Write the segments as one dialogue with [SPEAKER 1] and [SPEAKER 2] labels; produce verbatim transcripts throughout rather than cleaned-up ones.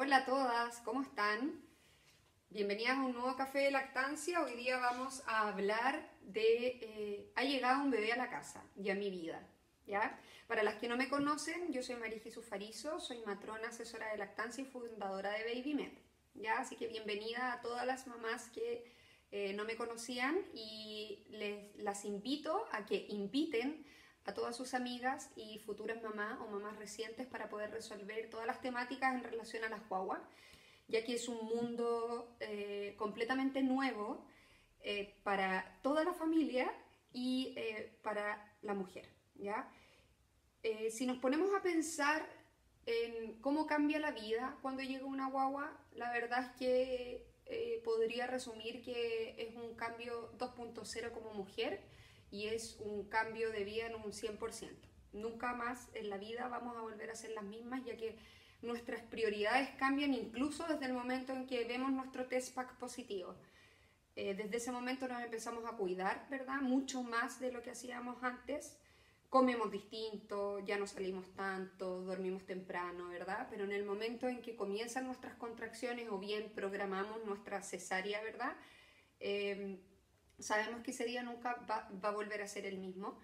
[SPEAKER 1] Hola a todas, ¿cómo están? Bienvenidas a un nuevo Café de Lactancia. Hoy día vamos a hablar de eh, ha llegado un bebé a la casa y a mi vida, ¿ya? Para las que no me conocen, yo soy María Jesús Farizo, soy matrona, asesora de lactancia y fundadora de BabyMed, ¿ya? Así que bienvenida a todas las mamás que eh, no me conocían y les, las invito a que inviten a todas sus amigas y futuras mamás o mamás recientes para poder resolver todas las temáticas en relación a las guaguas, ya que es un mundo eh, completamente nuevo eh, para toda la familia y eh, para la mujer, ¿ya? Eh, si nos ponemos a pensar en cómo cambia la vida cuando llega una guagua, la verdad es que eh, podría resumir que es un cambio dos punto cero como mujer y es un cambio de vida en un cien por ciento. Nunca más en la vida vamos a volver a ser las mismas, ya que nuestras prioridades cambian incluso desde el momento en que vemos nuestro test pack positivo. Eh, desde ese momento nos empezamos a cuidar, ¿verdad? Mucho más de lo que hacíamos antes. Comemos distinto, ya no salimos tanto, dormimos temprano, ¿verdad? Pero en el momento en que comienzan nuestras contracciones o bien programamos nuestra cesárea, ¿verdad? Eh, sabemos que ese día nunca va, va a volver a ser el mismo.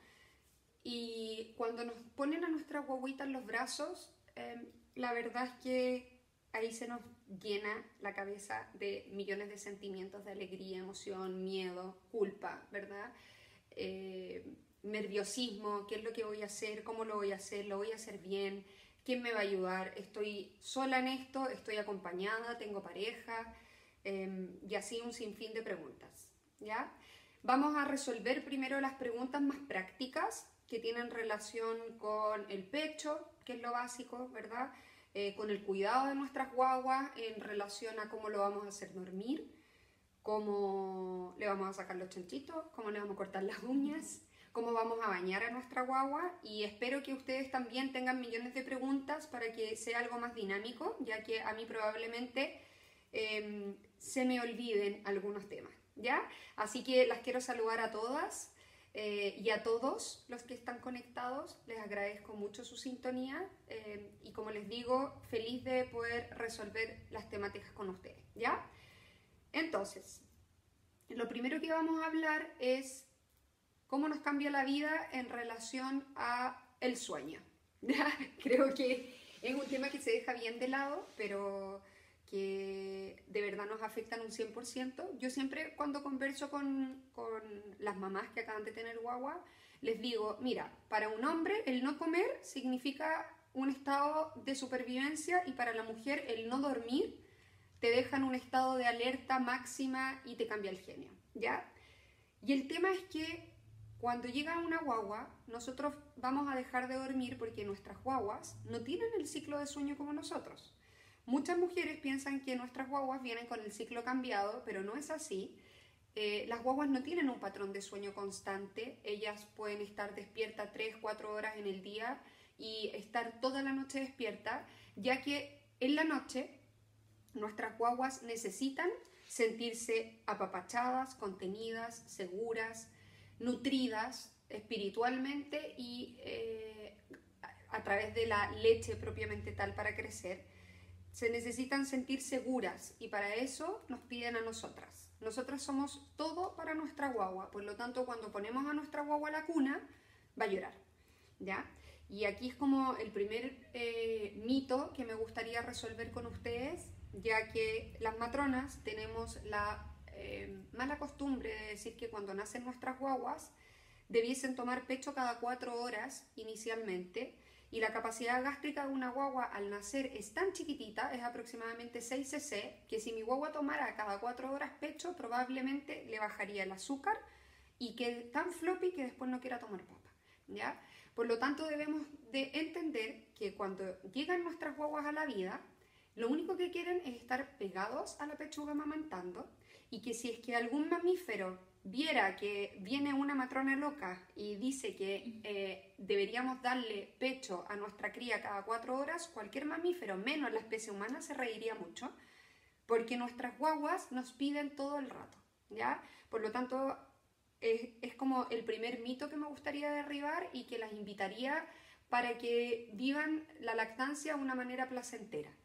[SPEAKER 1] Y cuando nos ponen a nuestra guaguita en los brazos, eh, la verdad es que ahí se nos llena la cabeza de millones de sentimientos de alegría, emoción, miedo, culpa, ¿verdad? Eh, nerviosismo, qué es lo que voy a hacer, cómo lo voy a hacer, lo voy a hacer bien, quién me va a ayudar, estoy sola en esto, estoy acompañada, tengo pareja, eh, y así un sinfín de preguntas, ¿ya? Vamos a resolver primero las preguntas más prácticas que tienen relación con el pecho, que es lo básico, ¿verdad? Eh, con el cuidado de nuestras guaguas en relación a cómo lo vamos a hacer dormir, cómo le vamos a sacar los chanchitos, cómo le vamos a cortar las uñas, cómo vamos a bañar a nuestra guagua, y espero que ustedes también tengan millones de preguntas para que sea algo más dinámico, ya que a mí probablemente eh, se me olviden algunos temas, ¿ya? Así que las quiero saludar a todas. Eh, y a todos los que están conectados, les agradezco mucho su sintonía eh, y como les digo, feliz de poder resolver las temáticas con ustedes, ¿ya? Entonces, lo primero que vamos a hablar es cómo nos cambia la vida en relación a el sueño, ¿ya? Creo que es un tema que se deja bien de lado, pero que de verdad nos afectan un cien por ciento. Yo siempre cuando converso con, con las mamás que acaban de tener guagua, les digo, mira, para un hombre el no comer significa un estado de supervivencia y para la mujer el no dormir te deja en un estado de alerta máxima y te cambia el genio, ¿ya? Y el tema es que cuando llega una guagua, nosotros vamos a dejar de dormir porque nuestras guaguas no tienen el ciclo de sueño como nosotros. Muchas mujeres piensan que nuestras guaguas vienen con el ciclo cambiado, pero no es así. Eh, las guaguas no tienen un patrón de sueño constante. Ellas pueden estar despiertas tres, cuatro horas en el día y estar toda la noche despierta, ya que en la noche nuestras guaguas necesitan sentirse apapachadas, contenidas, seguras, nutridas espiritualmente y eh, a través de la leche propiamente tal para crecer. Se necesitan sentir seguras y para eso nos piden a nosotras. Nosotras somos todo para nuestra guagua, por lo tanto cuando ponemos a nuestra guagua a la cuna va a llorar, ¿ya? Y aquí es como el primer eh, mito que me gustaría resolver con ustedes, ya que las matronas tenemos la eh, mala costumbre de decir que cuando nacen nuestras guaguas debiesen tomar pecho cada cuatro horas inicialmente. Y la capacidad gástrica de una guagua al nacer es tan chiquitita, es aproximadamente seis cc, que si mi guagua tomara cada cuatro horas pecho, probablemente le bajaría el azúcar y quede tan floppy que después no quiera tomar papa, ¿ya? Por lo tanto, debemos de entender que cuando llegan nuestras guaguas a la vida, lo único que quieren es estar pegados a la pechuga amamantando, y que si es que algún mamífero viera que viene una matrona loca y dice que eh, deberíamos darle pecho a nuestra cría cada cuatro horas, cualquier mamífero, menos la especie humana, se reiría mucho, porque nuestras guaguas nos piden todo el rato, ¿ya? Por lo tanto, es, es como el primer mito que me gustaría derribar y que las invitaría para que vivan la lactancia de una manera placentera.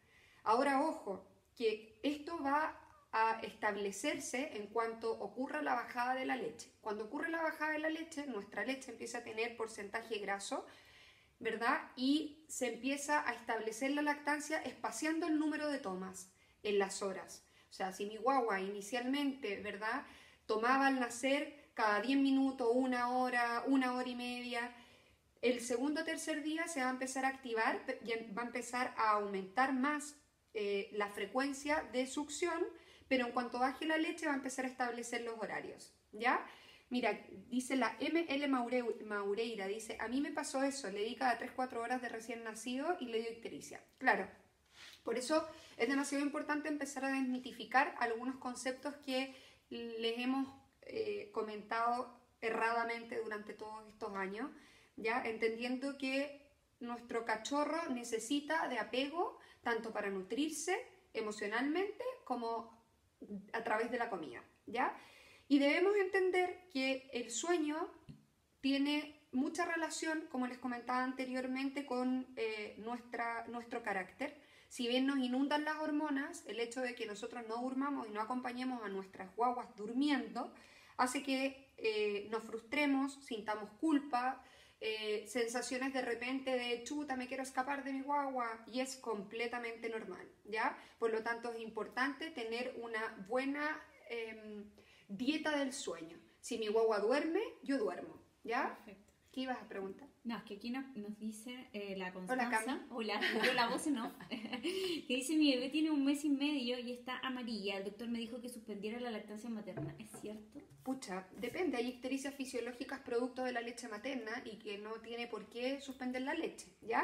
[SPEAKER 1] Ahora, ojo, que esto va a establecerse en cuanto ocurra la bajada de la leche. Cuando ocurre la bajada de la leche, nuestra leche empieza a tener porcentaje graso, ¿verdad? Y se empieza a establecer la lactancia espaciando el número de tomas en las horas. O sea, si mi guagua inicialmente, ¿verdad?, tomaba al nacer cada diez minutos, una hora, una hora y media, el segundo o tercer día se va a empezar a activar y va a empezar a aumentar más eh, la frecuencia de succión, pero en cuanto baje la leche va a empezar a establecer los horarios, ¿ya? Mira, dice la M L Maureira, dice, a mí me pasó eso, le di cada tres a cuatro horas de recién nacido y le dio ictericia. Claro, por eso es demasiado importante empezar a desmitificar algunos conceptos que les hemos eh, comentado erradamente durante todos estos años, ¿ya? Entendiendo que nuestro cachorro necesita de apego tanto para nutrirse emocionalmente como a través de la comida, ¿ya? Y debemos entender que el sueño tiene mucha relación, como les comentaba anteriormente, con eh, nuestra, nuestro carácter. Si bien nos inundan las hormonas, el hecho de que nosotros no durmamos y no acompañemos a nuestras guaguas durmiendo hace que eh, nos frustremos, sintamos culpa, eh, sensaciones de repente de chuta, me quiero escapar de mi guagua, y es completamente normal, ¿ya? Por lo tanto, es importante tener una buena eh, dieta del sueño. Si mi guagua duerme, yo duermo, ¿ya?
[SPEAKER 2] Perfecto.
[SPEAKER 1] ¿Qué ibas a preguntar?
[SPEAKER 2] No, es que aquí nos, nos dice eh, la
[SPEAKER 1] Hola,
[SPEAKER 2] Constanza.
[SPEAKER 1] Cami.
[SPEAKER 2] Hola, yo la voz no. Que dice, mi bebé tiene un mes y medio y está amarilla. El doctor me dijo que suspendiera la lactancia materna. ¿Es cierto?
[SPEAKER 1] Pucha, depende. Hay ictericias fisiológicas producto de la leche materna y que no tiene por qué suspender la leche, ¿ya?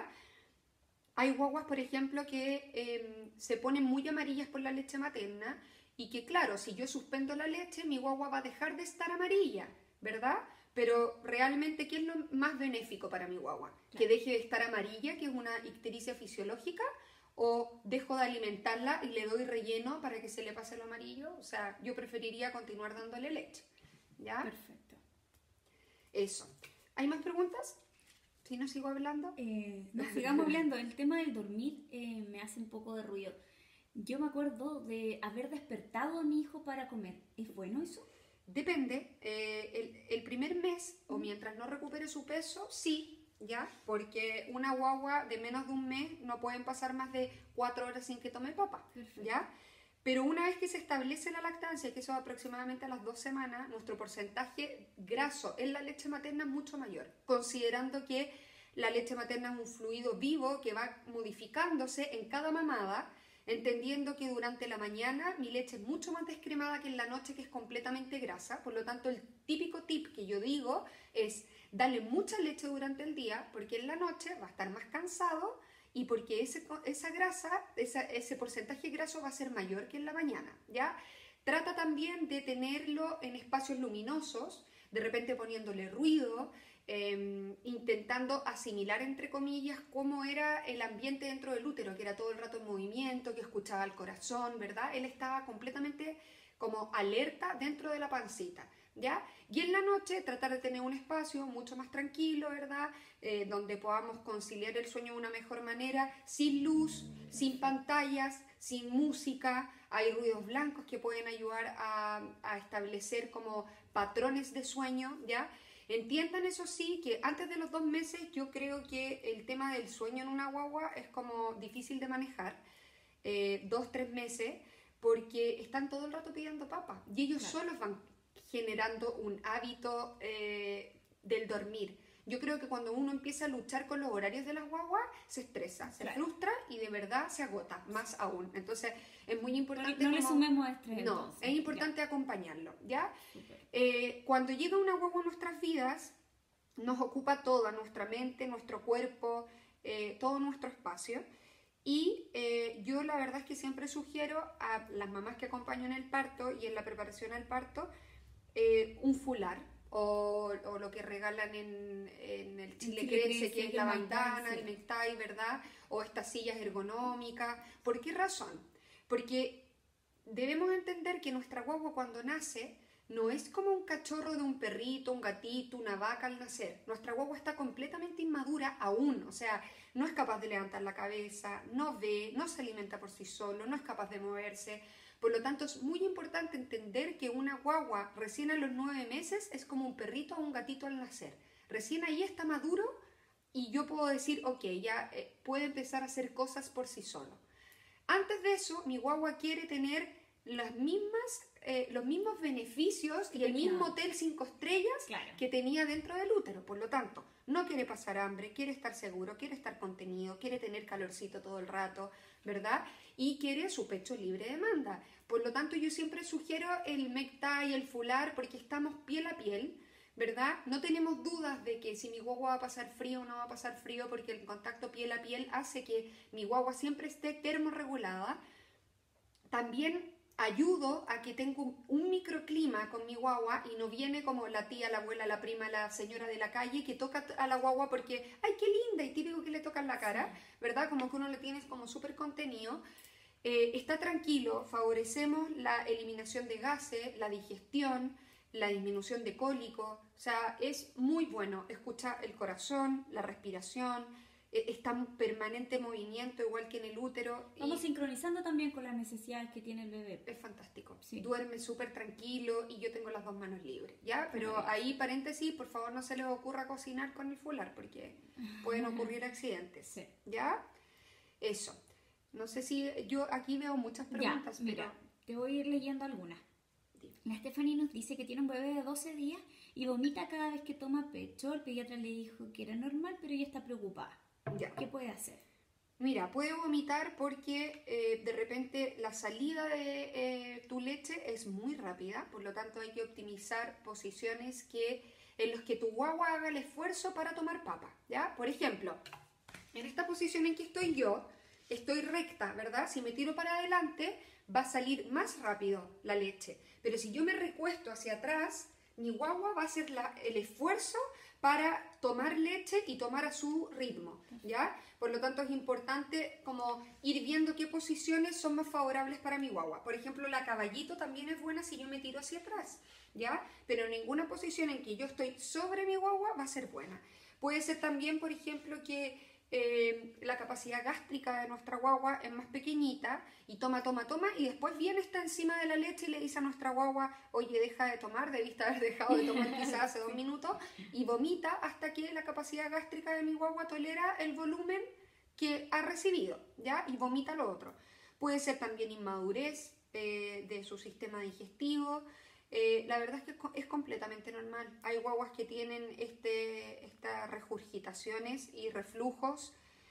[SPEAKER 1] Hay guaguas, por ejemplo, que eh, se ponen muy amarillas por la leche materna y que, claro, si yo suspendo la leche, mi guagua va a dejar de estar amarilla, ¿verdad? Pero realmente, ¿qué es lo más benéfico para mi guagua? Claro. ¿Que deje de estar amarilla, que es una ictericia fisiológica? ¿O dejo de alimentarla y le doy relleno para que se le pase lo amarillo? O sea, yo preferiría continuar dándole leche, ¿ya?
[SPEAKER 2] Perfecto.
[SPEAKER 1] Eso. ¿Hay más preguntas? ¿Si no sigo hablando?
[SPEAKER 2] Eh, no, sigamos hablando. El tema del dormir eh, me hace un poco de ruido. Yo me acuerdo de haber despertado a mi hijo para comer. ¿Es bueno eso?
[SPEAKER 1] Depende, eh, el, el primer mes o mientras no recupere su peso, sí, ¿ya? Porque una guagua de menos de un mes no pueden pasar más de cuatro horas sin que tome papa, ¿ya? Pero una vez que se establece la lactancia, que eso es aproximadamente a las dos semanas, nuestro porcentaje graso en la leche materna es mucho mayor, considerando que la leche materna es un fluido vivo que va modificándose en cada mamada, entendiendo que durante la mañana mi leche es mucho más descremada que en la noche, que es completamente grasa. Por lo tanto, el típico tip que yo digo es darle mucha leche durante el día, porque en la noche va a estar más cansado y porque ese, esa grasa, esa, ese porcentaje graso va a ser mayor que en la mañana, ¿ya? Trata también de tenerlo en espacios luminosos, de repente poniéndole ruido, Eh, intentando asimilar, entre comillas, cómo era el ambiente dentro del útero, que era todo el rato en movimiento, que escuchaba el corazón, ¿verdad? Él estaba completamente como alerta dentro de la pancita, ¿ya? Y en la noche tratar de tener un espacio mucho más tranquilo, ¿verdad? Eh, donde podamos conciliar el sueño de una mejor manera, sin luz, sin pantallas, sin música. Hay ruidos blancos que pueden ayudar a, a establecer como patrones de sueño, ¿ya? Entiendan, eso sí, que antes de los dos meses yo creo que el tema del sueño en una guagua es como difícil de manejar, eh, dos, tres meses, porque están todo el rato pidiendo papa y ellos claro. solos van generando un hábito eh, del dormir. Yo creo que cuando uno empieza a luchar con los horarios de las guaguas, se estresa, se claro. frustra y de verdad se agota, más aún. Entonces es muy importante...
[SPEAKER 2] No, no
[SPEAKER 1] como,
[SPEAKER 2] le sumemos estrés.
[SPEAKER 1] No,
[SPEAKER 2] entonces,
[SPEAKER 1] es importante ya. acompañarlo, ¿ya?
[SPEAKER 2] Super.
[SPEAKER 1] Eh, cuando llega una guagua a nuestras vidas, nos ocupa toda nuestra mente, nuestro cuerpo, eh, todo nuestro espacio. Y eh, yo la verdad es que siempre sugiero a las mamás que acompaño en el parto y en la preparación al parto, eh, un fular. O, o lo que regalan en, en el Chile, Chile Crece, Crece, que es la bandana, sí. el necktie, ¿verdad? O estas sillas ergonómicas. ¿Por qué razón? Porque debemos entender que nuestra guagua cuando nace no es como un cachorro de un perrito, un gatito, una vaca al nacer. Nuestra guagua está completamente inmadura aún, o sea, no es capaz de levantar la cabeza, no ve, no se alimenta por sí solo, no es capaz de moverse. Por lo tanto, es muy importante entender que una guagua recién a los nueve meses es como un perrito o un gatito al nacer. Recién ahí está maduro y yo puedo decir, ok, ya eh, puede empezar a hacer cosas por sí solo. Antes de eso, mi guagua quiere tener las mismas, eh, los mismos beneficios y el mismo hotel cinco estrellas
[SPEAKER 2] Claro.
[SPEAKER 1] que tenía dentro del útero. Por lo tanto, no quiere pasar hambre, quiere estar seguro, quiere estar contenido, quiere tener calorcito todo el rato, ¿verdad? Y quiere su pecho libre de demanda. Por lo tanto, yo siempre sugiero el necktie, el fular, porque estamos piel a piel, ¿verdad? No tenemos dudas de que si mi guagua va a pasar frío o no va a pasar frío, porque el contacto piel a piel hace que mi guagua siempre esté termorregulada. También ayudo a que tenga un microclima con mi guagua y no viene como la tía, la abuela, la prima, la señora de la calle que toca a la guagua porque, ¡ay, qué linda! Y típico que le tocan la cara, ¿verdad? Como que uno le tiene como súper contenido. Eh, está tranquilo, favorecemos la eliminación de gases, la digestión, la disminución de cólico, o sea, es muy bueno. Escucha el corazón, la respiración, eh, está en permanente movimiento, igual que en el útero.
[SPEAKER 2] Vamos sincronizando también con las necesidades que tiene el bebé.
[SPEAKER 1] Es fantástico.
[SPEAKER 2] Sí.
[SPEAKER 1] Duerme súper tranquilo y yo tengo las dos manos libres, ¿ya? Pero
[SPEAKER 2] Muy bien.
[SPEAKER 1] ahí, paréntesis, por favor no se les ocurra cocinar con el fular porque pueden ocurrir accidentes,
[SPEAKER 2] Sí.
[SPEAKER 1] ¿ya? Eso. No sé si yo aquí veo muchas preguntas,
[SPEAKER 2] Ya, mira,
[SPEAKER 1] pero...
[SPEAKER 2] te voy a ir leyendo algunas.
[SPEAKER 1] Dime.
[SPEAKER 2] La Stephanie nos dice que tiene un bebé de doce días y vomita cada vez que toma pecho. El pediatra le dijo que era normal, pero ella está preocupada.
[SPEAKER 1] Ya.
[SPEAKER 2] ¿Qué puede hacer?
[SPEAKER 1] Mira, puede vomitar porque eh, de repente la salida de eh, tu leche es muy rápida, por lo tanto hay que optimizar posiciones que, en las que tu guagua haga el esfuerzo para tomar papa, ¿ya? Por ejemplo, en esta posición en que estoy yo, estoy recta, ¿verdad? Si me tiro para adelante, va a salir más rápido la leche, pero si yo me recuesto hacia atrás, mi guagua va a hacer la, el esfuerzo para tomar leche y tomar a su ritmo, ¿ya? Por lo tanto, es importante como ir viendo qué posiciones son más favorables para mi guagua. Por ejemplo, la caballito también es buena si yo me tiro hacia atrás, ¿ya? Pero ninguna posición en que yo estoy sobre mi guagua va a ser buena. Puede ser también, por ejemplo, que eh, la capacidad gástrica de nuestra guagua es más pequeñita y toma, toma, toma y después viene, está encima de la leche y le dice a nuestra guagua, oye, deja de tomar, debiste haber dejado de tomar quizás hace dos minutos, y vomita hasta que la capacidad gástrica de mi guagua tolera el volumen que ha recibido, ¿ya? Y vomita lo otro. Puede ser también inmadurez eh, de su sistema digestivo. Eh, la verdad es que es completamente normal. Hay guaguas que tienen este, estas regurgitaciones y reflujos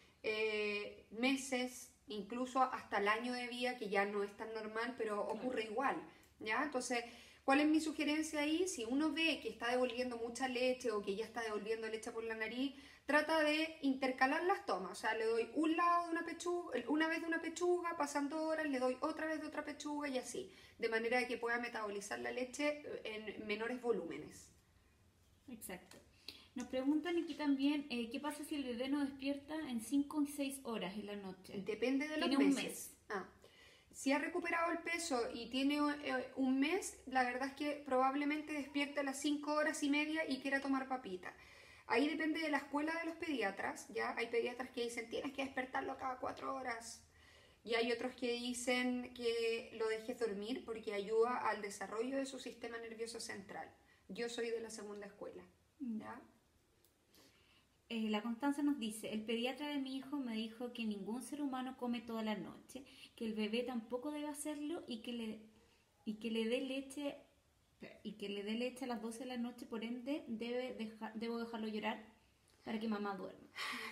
[SPEAKER 1] eh, meses, incluso hasta el año de vida, que ya no es tan normal, pero ocurre igual, ¿ya? Entonces, ¿cuál es mi sugerencia ahí? Si uno ve que está devolviendo mucha leche o que ya está devolviendo leche por la nariz, trata de intercalar las tomas. O sea, le doy un lado de una pechuga, una vez de una pechuga, pasando horas, le doy otra vez de otra pechuga y así, de manera de que pueda metabolizar la leche en menores volúmenes.
[SPEAKER 2] Exacto. Nos preguntan aquí también, eh, ¿qué pasa si el bebé no despierta en cinco o seis horas en la noche?
[SPEAKER 1] Depende de los
[SPEAKER 2] Tiene un
[SPEAKER 1] meses.
[SPEAKER 2] mes.
[SPEAKER 1] Ah. Si ha recuperado el peso y tiene eh, un mes, la verdad es que probablemente despierte a las cinco horas y media y quiera tomar papita. Ahí depende de la escuela de los pediatras, ¿ya? Hay pediatras que dicen, tienes que despertarlo cada cuatro horas. Y hay otros que dicen que lo dejes dormir porque ayuda al desarrollo de su sistema nervioso central. Yo soy de la segunda escuela, ¿ya?
[SPEAKER 2] Eh, la Constanza nos dice, el pediatra de mi hijo me dijo que ningún ser humano come toda la noche, que el bebé tampoco debe hacerlo y que le, y que le dé leche y que le dé leche a las doce de la noche, por ende debe dejar, debo dejarlo llorar para que mamá duerma.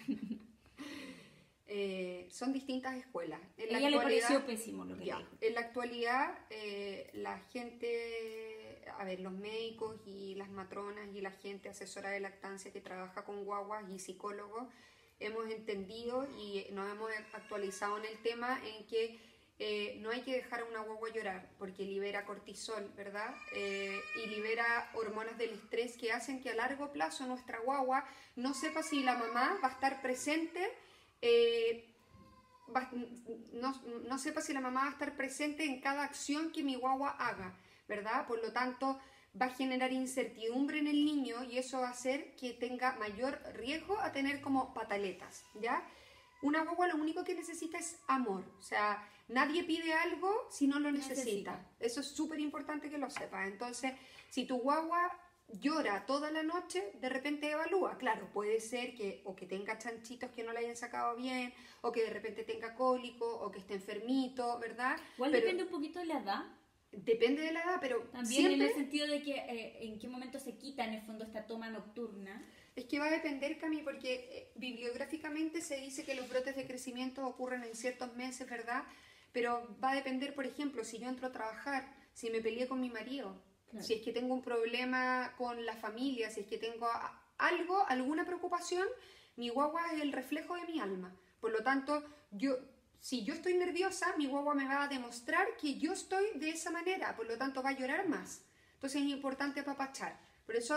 [SPEAKER 1] Eh, son distintas escuelas. En
[SPEAKER 2] A
[SPEAKER 1] la
[SPEAKER 2] ella le
[SPEAKER 1] actualidad-
[SPEAKER 2] pareció pésimo lo que
[SPEAKER 1] Ya,
[SPEAKER 2] le dijo.
[SPEAKER 1] en la actualidad, eh, la gente, a ver, los médicos y las matronas y la gente asesora de lactancia que trabaja con guaguas y psicólogos, hemos entendido y nos hemos actualizado en el tema en que eh, no hay que dejar a una guagua llorar porque libera cortisol, ¿verdad? Eh, y libera hormonas del estrés que hacen que a largo plazo nuestra guagua no sepa si la mamá va a estar presente. Eh, Va- no, no sepa si la mamá va a estar presente en cada acción que mi guagua haga. ¿verdad? Por lo tanto, va a generar incertidumbre en el niño y eso va a hacer que tenga mayor riesgo a tener como pataletas, ¿ya? Una guagua lo único que necesita es amor, o sea, nadie pide algo si no lo necesita. necesita. Eso es súper importante que lo sepas. Entonces, si tu guagua llora toda la noche, de repente evalúa. Claro, puede ser que o que tenga chanchitos que no le hayan sacado bien, o que de repente tenga cólico, o que esté enfermito, ¿verdad?
[SPEAKER 2] Igual
[SPEAKER 1] pero,
[SPEAKER 2] depende un poquito de la edad.
[SPEAKER 1] Depende de la edad, pero
[SPEAKER 2] también
[SPEAKER 1] siempre,
[SPEAKER 2] en el sentido de que eh, en qué momento se quita en el fondo esta toma nocturna.
[SPEAKER 1] Es que va a depender, Cami, porque eh, bibliográficamente se dice que los brotes de crecimiento ocurren en ciertos meses, ¿verdad? Pero va a depender, por ejemplo, si yo entro a trabajar, si me peleé con mi marido, claro. Si es que tengo un problema con la familia, si es que tengo algo, alguna preocupación, mi guagua es el reflejo de mi alma. Por lo tanto, yo, si yo estoy nerviosa, mi guagua me va a demostrar que yo estoy de esa manera, por lo tanto va a llorar más. Entonces es importante apapachar. Por eso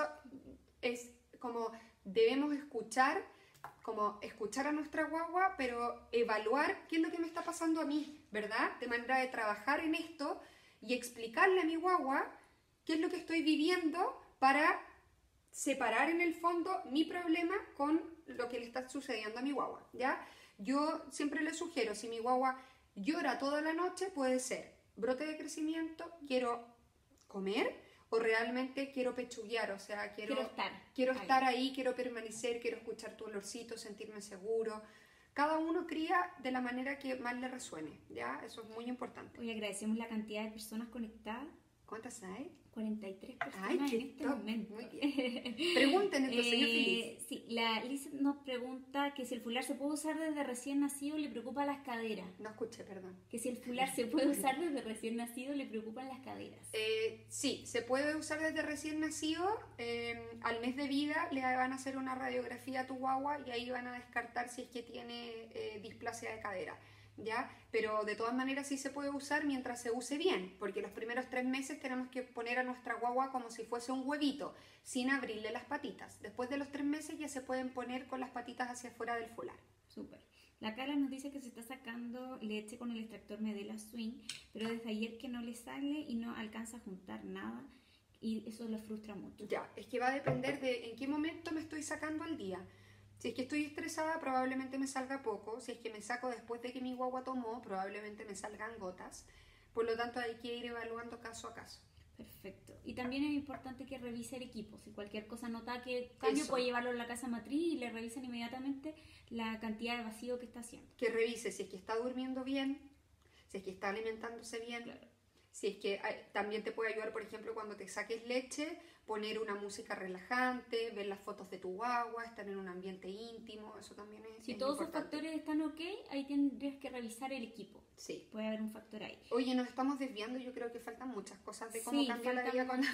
[SPEAKER 1] es como debemos escuchar, como escuchar a nuestra guagua, pero evaluar qué es lo que me está pasando a mí, ¿verdad? De manera de trabajar en esto y explicarle a mi guagua qué es lo que estoy viviendo para separar en el fondo mi problema con lo que le está sucediendo a mi guagua, ¿ya? Yo siempre le sugiero, si mi guagua llora toda la noche, puede ser brote de crecimiento, quiero comer, o realmente quiero pechuguear, o sea, quiero,
[SPEAKER 2] quiero estar,
[SPEAKER 1] quiero ahí. estar ahí, quiero permanecer, quiero escuchar tu olorcito, sentirme seguro. Cada uno cría de la manera que más le resuene, ¿ya? Eso es muy importante.
[SPEAKER 2] Hoy agradecemos la cantidad de personas conectadas.
[SPEAKER 1] ¿Cuántas hay?
[SPEAKER 2] cuarenta y tres personas.
[SPEAKER 1] Ay,
[SPEAKER 2] en este
[SPEAKER 1] top.
[SPEAKER 2] momento.
[SPEAKER 1] Muy bien. Pregunten, entonces
[SPEAKER 2] eh,
[SPEAKER 1] yo feliz.
[SPEAKER 2] Sí, la Liz nos pregunta que si el fular se puede usar desde recién nacido, le preocupa las caderas.
[SPEAKER 1] No escuché, perdón.
[SPEAKER 2] Que si el fular se puede usar desde recién nacido, le preocupan las caderas.
[SPEAKER 1] Eh, sí, se puede usar desde recién nacido. Eh, al mes de vida le van a hacer una radiografía a tu guagua y ahí van a descartar si es que tiene eh, displasia de cadera. ¿Ya? Pero de todas maneras sí se puede usar mientras se use bien, porque los primeros tres meses tenemos que poner a nuestra guagua como si fuese un huevito, sin abrirle las patitas. Después de los tres meses ya se pueden poner con las patitas hacia afuera del fular.
[SPEAKER 2] Súper. La Carla nos dice que se está sacando leche con el extractor Medela Swing, pero desde ayer que no le sale y no alcanza a juntar nada y eso lo frustra mucho.
[SPEAKER 1] Ya, es que va a depender de en qué momento me estoy sacando al día. Si es que estoy estresada, probablemente me salga poco. Si es que me saco después de que mi guagua tomó, probablemente me salgan gotas. Por lo tanto, hay que ir evaluando caso a caso.
[SPEAKER 2] Perfecto. Y también es importante que revise el equipo. Si cualquier cosa nota que cambio,
[SPEAKER 1] Eso.
[SPEAKER 2] puede llevarlo a la casa matriz y le revisan inmediatamente la cantidad de vacío que está haciendo.
[SPEAKER 1] Que revise si es que está durmiendo bien, si es que está alimentándose bien.
[SPEAKER 2] Claro.
[SPEAKER 1] Si es que hay, también te puede ayudar, por ejemplo, cuando te saques leche, poner una música relajante, ver las fotos de tu guagua, estar en un ambiente íntimo, eso también es
[SPEAKER 2] Si
[SPEAKER 1] es
[SPEAKER 2] todos esos
[SPEAKER 1] importante.
[SPEAKER 2] factores están ok, ahí tendrías que revisar el equipo.
[SPEAKER 1] Sí.
[SPEAKER 2] Puede haber un factor ahí.
[SPEAKER 1] Oye, nos estamos desviando, yo creo que faltan muchas cosas de cómo
[SPEAKER 2] Sí,
[SPEAKER 1] cambia la vida con...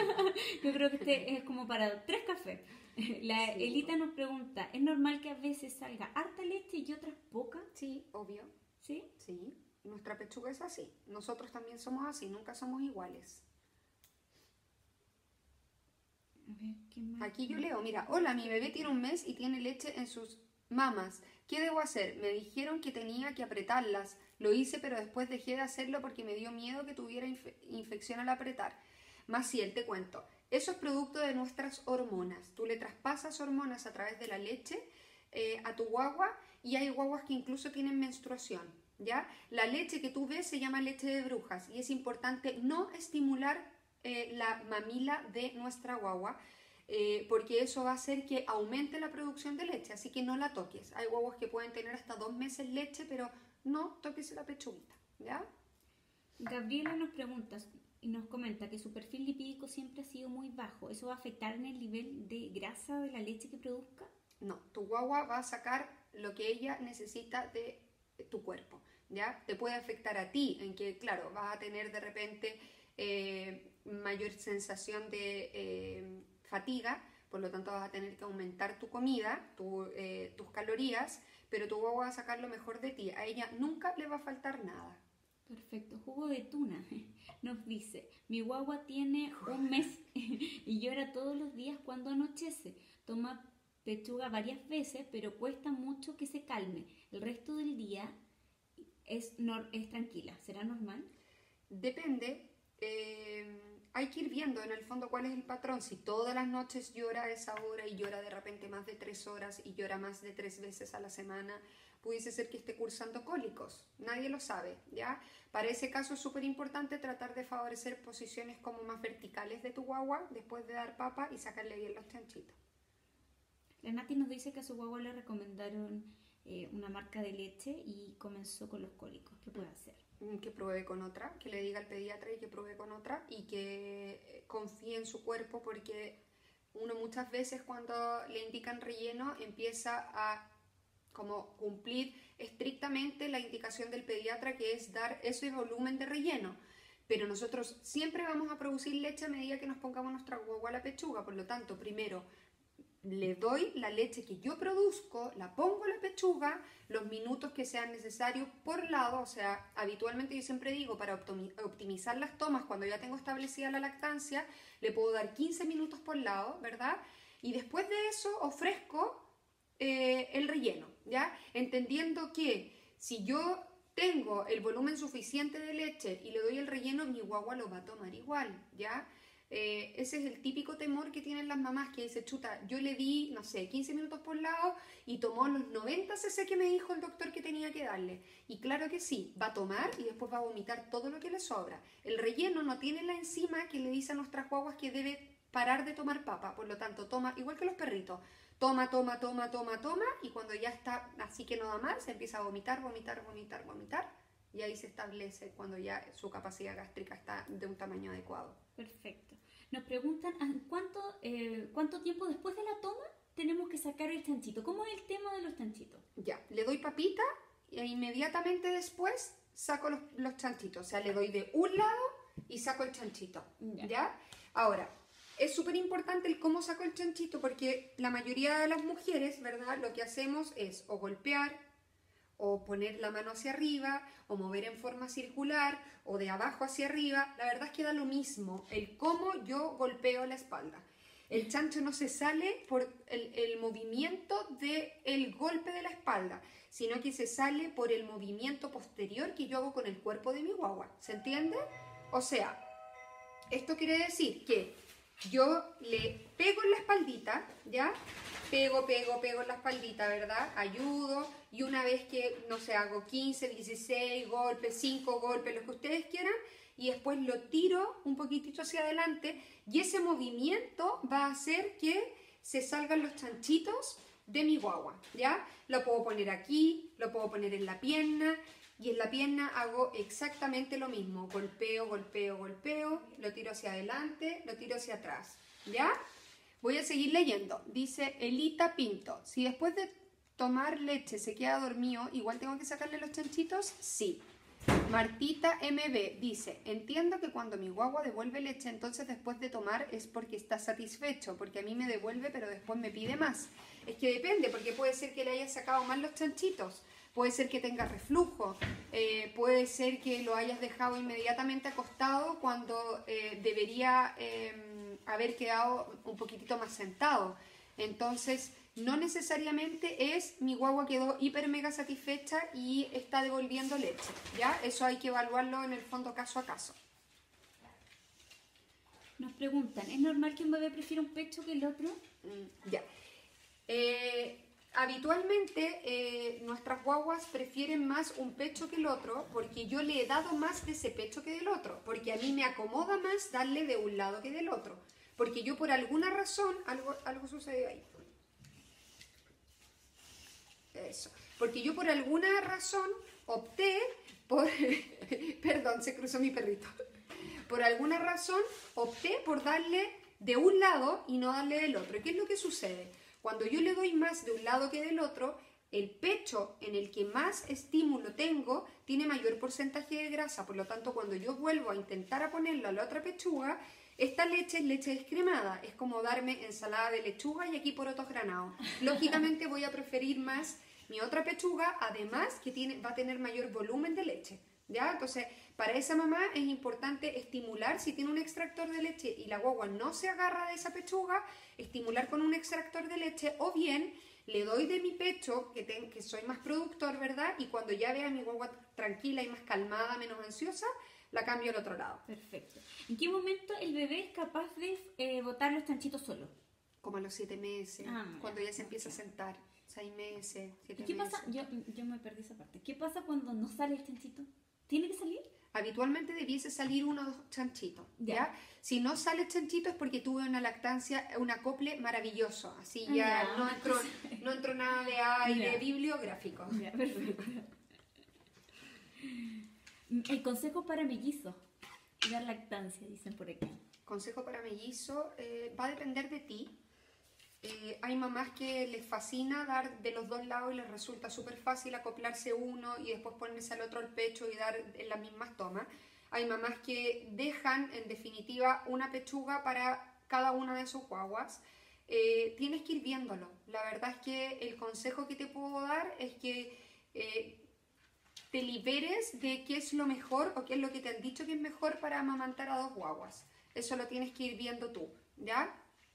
[SPEAKER 2] Yo creo que este es como para tres cafés. La
[SPEAKER 1] Sí.
[SPEAKER 2] Elita nos pregunta, ¿es normal que a veces salga harta leche y otras poca?
[SPEAKER 1] Sí, obvio.
[SPEAKER 2] ¿Sí?
[SPEAKER 1] Sí, nuestra pechuga es así. Nosotros también somos así, nunca somos iguales.
[SPEAKER 2] A ver, ¿qué más?
[SPEAKER 1] Aquí yo leo, mira, hola, mi bebé tiene un mes y tiene leche en sus mamas. ¿Qué debo hacer? Me dijeron que tenía que apretarlas. Lo hice, pero después dejé de hacerlo porque me dio miedo que tuviera inf- infección al apretar. Maciel, te cuento. Eso es producto de nuestras hormonas. Tú le traspasas hormonas a través de la leche eh, a tu guagua y hay guaguas que incluso tienen menstruación, ¿ya? La leche que tú ves se llama leche de brujas y es importante no estimular eh, la mamila de nuestra guagua eh, porque eso va a hacer que aumente la producción de leche, así que no la toques. Hay guaguas que pueden tener hasta dos meses leche, pero no toques la pechuguita, ¿ya?
[SPEAKER 2] Gabriela nos pregunta y nos comenta que su perfil lipídico siempre ha sido muy bajo. ¿Eso va a afectar en el nivel de grasa de la leche que produzca?
[SPEAKER 1] No, tu guagua va a sacar lo que ella necesita de tu cuerpo, ¿ya? Te puede afectar a ti, en que, claro, vas a tener de repente eh, mayor sensación de eh, fatiga, por lo tanto vas a tener que aumentar tu comida, tu, eh, tus calorías, pero tu guagua va a sacar lo mejor de ti. A ella nunca le va a faltar nada.
[SPEAKER 2] Perfecto. Jugo de tuna nos dice, mi guagua tiene un mes y llora todos los días cuando anochece. Toma pechuga varias veces, pero cuesta mucho que se calme. El resto del día es, no, es tranquila. ¿Será normal?
[SPEAKER 1] Depende. Eh, hay que ir viendo en el fondo cuál es el patrón. Si todas las noches llora a esa hora y llora de repente más de tres horas y llora más de tres veces a la semana, pudiese ser que esté cursando cólicos. Nadie lo sabe, ¿ya? Para ese caso es súper importante tratar de favorecer posiciones como más verticales de tu guagua después de dar papa y sacarle bien los chanchitos.
[SPEAKER 2] La Nati nos dice que a su guagua le recomendaron eh, una marca de leche y comenzó con los cólicos. ¿Qué puede hacer?
[SPEAKER 1] Que pruebe con otra, que le diga al pediatra y que pruebe con otra y que confíe en su cuerpo, porque uno muchas veces cuando le indican relleno empieza a como cumplir estrictamente la indicación del pediatra, que es dar ese volumen de relleno. Pero nosotros siempre vamos a producir leche a medida que nos pongamos nuestra guagua a la pechuga. Por lo tanto, primero le doy la leche que yo produzco, la pongo a la pechuga, los minutos que sean necesarios por lado. O sea, habitualmente yo siempre digo, para optimizar las tomas, cuando ya tengo establecida la lactancia, le puedo dar quince minutos por lado, ¿verdad? Y después de eso ofrezco eh, el relleno, ¿ya? Entendiendo que si yo tengo el volumen suficiente de leche y le doy el relleno, mi guagua lo va a tomar igual, ¿ya? Eh, ese es el típico temor que tienen las mamás, que dice, chuta, yo le di, no sé, quince minutos por lado y tomó los noventa centilitros que me dijo el doctor que tenía que darle. Y claro que sí, va a tomar y después va a vomitar todo lo que le sobra. El relleno no tiene la enzima que le dice a nuestras guaguas que debe parar de tomar papa, por lo tanto toma, igual que los perritos, toma, toma, toma, toma, toma, y cuando ya está así que no da más, se empieza a vomitar, vomitar, vomitar, vomitar, y ahí se establece cuando ya su capacidad gástrica está de un tamaño adecuado.
[SPEAKER 2] Perfecto. Nos preguntan ¿cuánto, eh, cuánto tiempo después de la toma tenemos que sacar el chanchito. ¿Cómo es el tema de los chanchitos?
[SPEAKER 1] Ya, le doy papita e inmediatamente después saco los, los chanchitos. O sea, le doy de un lado y saco el chanchito. ¿Ya? ¿Ya? Ahora, es súper importante el cómo saco el chanchito, porque la mayoría de las mujeres, ¿verdad? Lo que hacemos es o golpear, o poner la mano hacia arriba, o mover en forma circular, o de abajo hacia arriba. La verdad es que da lo mismo el cómo yo golpeo la espalda. El chancho no se sale por el, el movimiento del golpe de la espalda, sino que se sale por el movimiento posterior que yo hago con el cuerpo de mi guagua. ¿Se entiende? O sea, esto quiere decir que yo le pego en la espaldita, ¿ya? Pego, pego, pego en la espaldita, ¿verdad? Ayudo, y una vez que, no sé, hago quince, dieciséis golpes, cinco golpes, lo que ustedes quieran, y después lo tiro un poquitito hacia adelante, y ese movimiento va a hacer que se salgan los chanchitos de mi guagua, ¿ya? Lo puedo poner aquí, lo puedo poner en la pierna, y en la pierna hago exactamente lo mismo, golpeo, golpeo, golpeo, lo tiro hacia adelante, lo tiro hacia atrás, ¿ya? Voy a seguir leyendo. Dice Elita Pinto, si después de tomar leche se queda dormido, ¿igual tengo que sacarle los chanchitos? Sí. Martita M B dice, entiendo que cuando mi guagua devuelve leche, entonces después de tomar es porque está satisfecho, porque a mí me devuelve pero después me pide más. Es que depende, porque puede ser que le haya sacado mal los chanchitos, puede ser que tenga reflujo, eh, puede ser que lo hayas dejado inmediatamente acostado cuando eh, debería eh, haber quedado un poquitito más sentado. Entonces, no necesariamente es mi guagua quedó hiper mega satisfecha y está devolviendo leche, ¿ya? Eso hay que evaluarlo en el fondo caso a caso.
[SPEAKER 2] Nos preguntan, ¿es normal que un bebé prefiera un pecho que el otro?
[SPEAKER 1] Mm, ya. Eh, habitualmente eh, nuestras guaguas prefieren más un pecho que el otro porque yo le he dado más de ese pecho que del otro, porque a mí me acomoda más darle de un lado que del otro, porque yo por alguna razón, algo, algo sucedió ahí. Eso. Porque yo por alguna razón opté por... Perdón, se cruzó mi perrito. Por alguna razón opté por darle de un lado y no darle del otro. ¿Qué es lo que sucede? Cuando yo le doy más de un lado que del otro, el pecho en el que más estímulo tengo tiene mayor porcentaje de grasa. Por lo tanto, cuando yo vuelvo a intentar a ponerlo a la otra pechuga, esta leche es leche descremada. Es como darme ensalada de lechuga y aquí porotos granados. Lógicamente voy a preferir más mi otra pechuga, además que tiene, va a tener mayor volumen de leche, ¿ya? Entonces, para esa mamá es importante estimular, si tiene un extractor de leche y la guagua no se agarra de esa pechuga, estimular con un extractor de leche, o bien le doy de mi pecho, que, ten, que soy más productor, ¿verdad? Y cuando ya vea a mi guagua tranquila y más calmada, menos ansiosa, la cambio al otro lado.
[SPEAKER 2] Perfecto. ¿En qué momento el bebé es capaz de eh, botar los chanchitos solo?
[SPEAKER 1] Como a los siete meses,
[SPEAKER 2] Ah,
[SPEAKER 1] cuando
[SPEAKER 2] ya,
[SPEAKER 1] ya se empieza a sentar. Seis meses, siete
[SPEAKER 2] ¿Y qué
[SPEAKER 1] meses.
[SPEAKER 2] pasa? Yo, yo me perdí esa parte. ¿Qué pasa cuando no sale el chanchito? ¿Tiene que salir?
[SPEAKER 1] Habitualmente debiese salir uno o dos chanchitos, ¿ya?
[SPEAKER 2] Ya.
[SPEAKER 1] Si no sale chanchito es porque tuve una lactancia, un acople maravilloso. Así ya,
[SPEAKER 2] Ya.
[SPEAKER 1] No, entró, no entró nada de aire
[SPEAKER 2] Ya.
[SPEAKER 1] bibliográfico.
[SPEAKER 2] Ya, perfecto. El consejo para mellizos. Dar lactancia, dicen por aquí.
[SPEAKER 1] Consejo para mellizo, eh, va a depender de ti. Eh, hay mamás que les fascina dar de los dos lados y les resulta súper fácil acoplarse uno y después ponerse al otro al pecho y dar en las mismas tomas. Hay mamás que dejan, en definitiva, una pechuga para cada una de sus guaguas. Eh, tienes que ir viéndolo. La verdad es que el consejo que te puedo dar es que eh, te liberes de qué es lo mejor o qué es lo que te han dicho que es mejor para amamantar a dos guaguas. Eso lo tienes que ir viendo tú, ¿ya?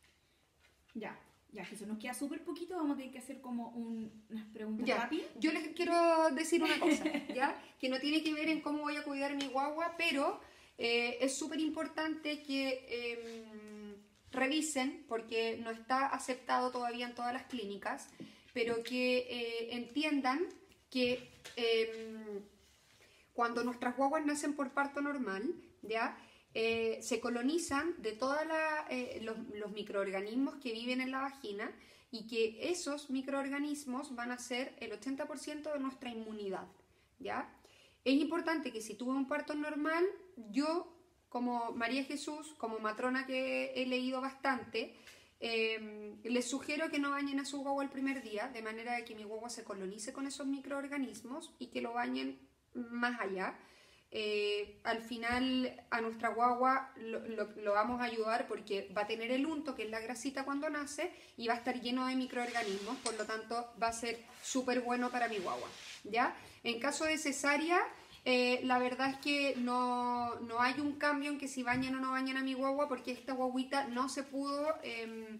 [SPEAKER 2] Ya, ya, Jesús, nos queda súper poquito, vamos a tener que hacer como un, unas preguntas
[SPEAKER 1] Ya,
[SPEAKER 2] rápidas.
[SPEAKER 1] yo les quiero decir una cosa, ¿ya? Que no tiene que ver en cómo voy a cuidar a mi guagua, pero eh, es súper importante que eh, revisen, porque no está aceptado todavía en todas las clínicas, pero que eh, entiendan que eh, cuando nuestras guaguas nacen por parto normal, ¿ya? Eh, se colonizan de todos eh, los, los microorganismos que viven en la vagina y que esos microorganismos van a ser el ochenta por ciento de nuestra inmunidad, ¿ya? Es importante que si tuve un parto normal, yo como María Jesús, como matrona que he leído bastante, eh, les sugiero que no bañen a su guagua el primer día, de manera de que mi guagua se colonice con esos microorganismos y que lo bañen más allá. Eh, al final a nuestra guagua lo, lo, lo vamos a ayudar porque va a tener el unto, que es la grasita cuando nace, y va a estar lleno de microorganismos, por lo tanto va a ser súper bueno para mi guagua, ¿ya? En caso de cesárea, eh, la verdad es que no, no hay un cambio en que si bañan o no bañan a mi guagua, porque esta guaguita no se pudo eh,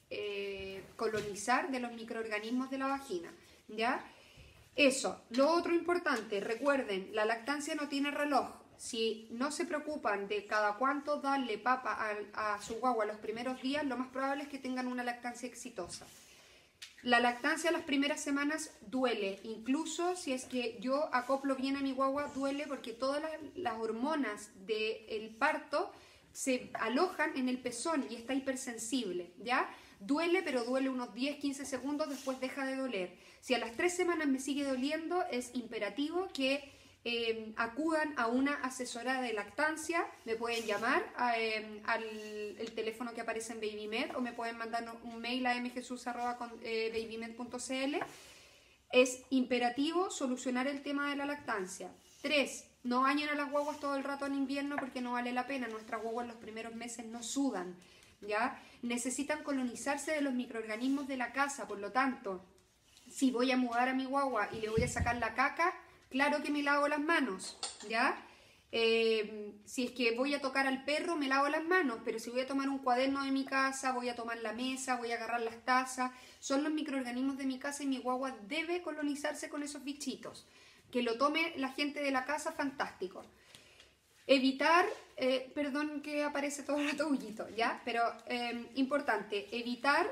[SPEAKER 1] eh, colonizar de los microorganismos de la vagina, ¿ya? Eso. Lo otro importante, recuerden, la lactancia no tiene reloj. Si no se preocupan de cada cuánto darle papa a, a su guagua los primeros días, lo más probable es que tengan una lactancia exitosa. La lactancia las primeras semanas duele, incluso si es que yo acoplo bien a mi guagua, duele porque todas las, las hormonas del parto se alojan en el pezón y está hipersensible, ¿ya? Duele, pero duele unos diez a quince segundos, después deja de doler. Si a las tres semanas me sigue doliendo, es imperativo que eh, acudan a una asesora de lactancia. Me pueden llamar a, eh, al el teléfono que aparece en BabyMed o me pueden mandar un mail a mjesus arroba babymed punto cl. Es imperativo solucionar el tema de la lactancia. Tres, no bañen a las guaguas todo el rato en invierno porque no vale la pena. Nuestras guaguas los primeros meses no sudan, ¿ya? Necesitan colonizarse de los microorganismos de la casa, por lo tanto, si voy a mudar a mi guagua y le voy a sacar la caca, claro que me lavo las manos, ¿ya? Eh, si es que voy a tocar al perro, me lavo las manos, pero si voy a tomar un cuaderno de mi casa, voy a tomar la mesa, voy a agarrar las tazas, son los microorganismos de mi casa y mi guagua debe colonizarse con esos bichitos. Que lo tome la gente de la casa, fantástico. Evitar, eh, perdón que aparece todo el rato bullito, ¿ya? Pero eh, importante, evitar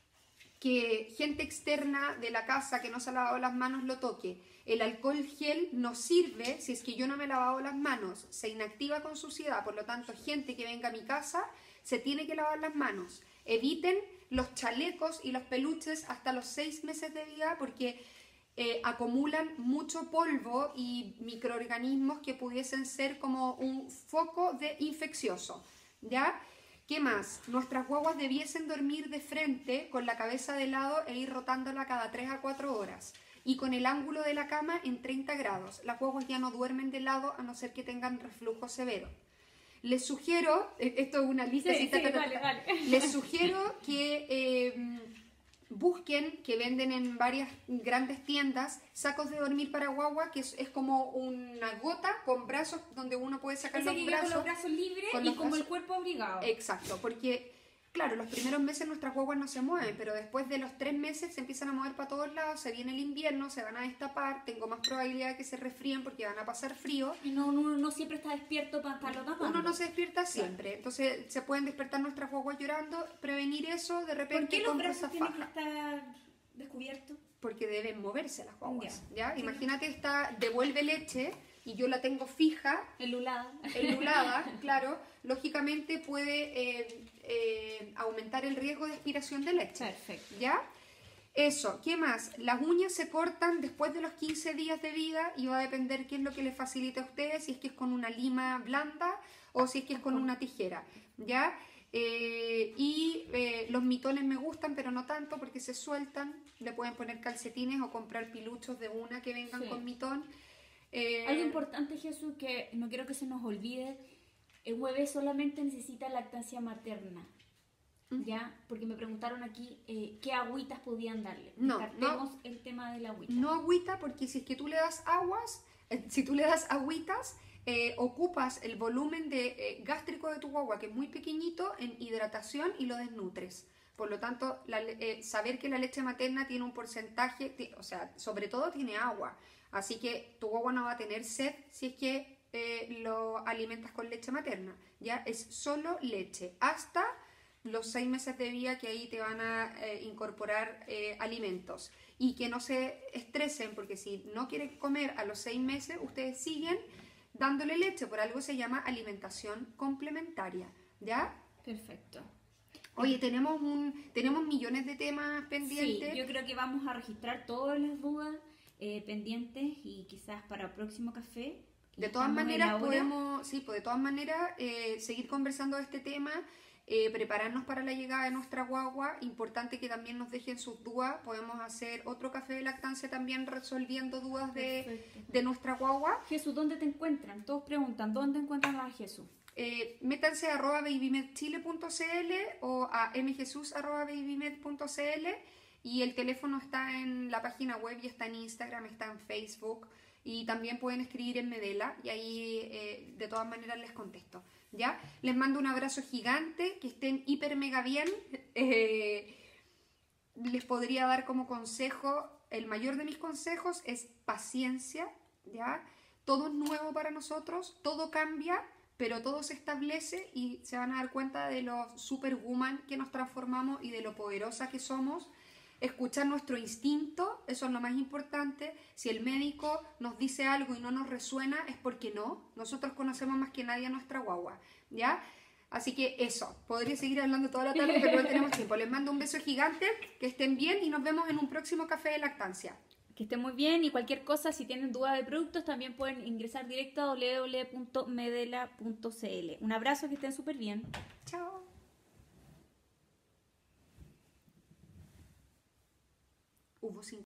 [SPEAKER 1] que gente externa de la casa que no se ha lavado las manos lo toque. El alcohol gel no sirve si es que yo no me he lavado las manos, se inactiva con suciedad, por lo tanto, gente que venga a mi casa se tiene que lavar las manos. Eviten los chalecos y los peluches hasta los seis meses de vida porque eh, acumulan mucho polvo y microorganismos que pudiesen ser como un foco de infeccioso, ¿ya? ¿Qué más? Nuestras guaguas debiesen dormir de frente con la cabeza de lado e ir rotándola cada tres a cuatro horas y con el ángulo de la cama en treinta grados. Las guaguas ya no duermen de lado a no ser que tengan reflujo severo. Les sugiero, esto es una lista,
[SPEAKER 2] sí, sí, vale, vale.
[SPEAKER 1] Les sugiero que eh, busquen, que venden en varias grandes tiendas, sacos de dormir para guagua, que es, es como una gota con brazos donde uno puede sacar
[SPEAKER 2] Ese
[SPEAKER 1] los
[SPEAKER 2] que
[SPEAKER 1] brazos.
[SPEAKER 2] con los brazos libres
[SPEAKER 1] con
[SPEAKER 2] y
[SPEAKER 1] los
[SPEAKER 2] como
[SPEAKER 1] brazos.
[SPEAKER 2] el cuerpo abrigado.
[SPEAKER 1] Exacto, porque Claro, los primeros meses nuestras guaguas no se mueven, pero después de los tres meses se empiezan a mover para todos lados, se viene el invierno, se van a destapar, tengo más probabilidad de que se resfríen porque van a pasar frío.
[SPEAKER 2] Y no, uno no siempre está despierto para estarlo tapando.
[SPEAKER 1] Uno no se despierta siempre, entonces se pueden despertar nuestras guaguas llorando, prevenir eso, de repente.
[SPEAKER 2] ¿Por qué los
[SPEAKER 1] compro
[SPEAKER 2] brazos
[SPEAKER 1] esa
[SPEAKER 2] tienen que
[SPEAKER 1] faja.
[SPEAKER 2] estar descubiertos?
[SPEAKER 1] Porque deben moverse las guaguas, ¿ya?
[SPEAKER 2] Sí.
[SPEAKER 1] Imagínate, esta devuelve leche y yo la tengo fija,
[SPEAKER 2] Elulada.
[SPEAKER 1] elulada, claro, lógicamente puede eh, eh, aumentar el riesgo de aspiración de leche.
[SPEAKER 2] Perfecto.
[SPEAKER 1] ¿Ya? Eso, ¿qué más? Las uñas se cortan después de los quince días de vida y va a depender qué es lo que les facilite a ustedes, si es que es con una lima blanda o si es que es con una tijera, ¿ya? Eh, y eh, los mitones me gustan, pero no tanto porque se sueltan. Le pueden poner calcetines o comprar piluchos de una que vengan
[SPEAKER 2] Sí.
[SPEAKER 1] con mitón. Eh,
[SPEAKER 2] Algo importante, Jesús, que no quiero que se nos olvide, el bebé solamente necesita lactancia materna, ¿ya? Porque me preguntaron aquí eh, qué agüitas podían darle.
[SPEAKER 1] No,
[SPEAKER 2] Descartemos
[SPEAKER 1] no.
[SPEAKER 2] el tema de la agüita.
[SPEAKER 1] No agüita, porque si es que tú le das aguas, eh, si tú le das agüitas, eh, ocupas el volumen de, eh, gástrico de tu guagua, que es muy pequeñito, en hidratación y lo desnutres. Por lo tanto, la, eh, saber que la leche materna tiene un porcentaje, t- o sea, sobre todo tiene agua. Así que tu guagua no va a tener sed si es que eh, lo alimentas con leche materna. Ya es solo leche. Hasta los seis meses de vida que ahí te van a eh, incorporar eh, alimentos. Y que no se estresen, porque si no quieren comer a los seis meses, ustedes siguen dándole leche. Por algo se llama alimentación complementaria. ¿Ya?
[SPEAKER 2] Perfecto.
[SPEAKER 1] Oye, tenemos, un, tenemos millones de temas pendientes.
[SPEAKER 2] Sí, yo creo que vamos a registrar todas las dudas eh, pendientes y quizás para el próximo café.
[SPEAKER 1] De todas
[SPEAKER 2] estamos en
[SPEAKER 1] maneras
[SPEAKER 2] la hora.
[SPEAKER 1] podemos, sí, pues de todas maneras eh, seguir conversando de este tema, eh, prepararnos para la llegada de nuestra guagua. Importante que también nos dejen sus dudas. Podemos hacer otro café de lactancia también resolviendo dudas de,
[SPEAKER 2] Perfecto.
[SPEAKER 1] de nuestra guagua.
[SPEAKER 2] Jesús, ¿dónde te encuentran? Todos preguntan, ¿dónde encuentran a Jesús?
[SPEAKER 1] Eh, métanse a arroba babymedchile punto cl o a mjesus arroba babymed punto cl y el teléfono está en la página web y está en Instagram, está en Facebook y también pueden escribir en Medela y ahí eh, de todas maneras les contesto. ¿Ya? Les mando un abrazo gigante, que estén hiper mega bien. Eh, les podría dar como consejo, el mayor de mis consejos es paciencia, ¿ya? Todo es nuevo para nosotros, todo cambia, pero todo se establece y se van a dar cuenta de lo superwoman que nos transformamos y de lo poderosa que somos. Escuchar nuestro instinto, eso es lo más importante. Si el médico nos dice algo y no nos resuena, es porque no. Nosotros conocemos más que nadie a nuestra guagua, ¿ya? Así que eso, podría seguir hablando toda la tarde, pero no tenemos tiempo. Les mando un beso gigante, que estén bien y nos vemos en un próximo café de lactancia.
[SPEAKER 2] Que estén muy bien y cualquier cosa, si tienen duda de productos, también pueden ingresar directo a doble u doble u doble u punto medela punto cl. Un abrazo, que estén súper bien.
[SPEAKER 1] Chao. Hubo cinco